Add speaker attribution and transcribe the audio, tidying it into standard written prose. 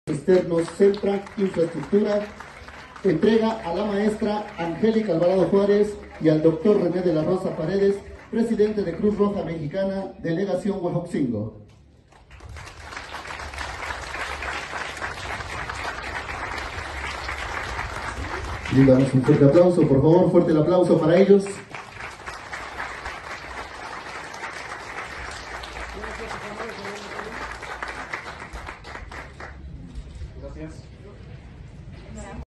Speaker 1: externos Centra Infraestructura, entrega a la maestra Angélica Alvarado Juárez y al doctor René de la Rosa Paredes, presidente de Cruz Roja Mexicana, Delegación Huejotzingo. Y damos un fuerte aplauso, por favor, fuerte el aplauso para ellos.
Speaker 2: Gracias.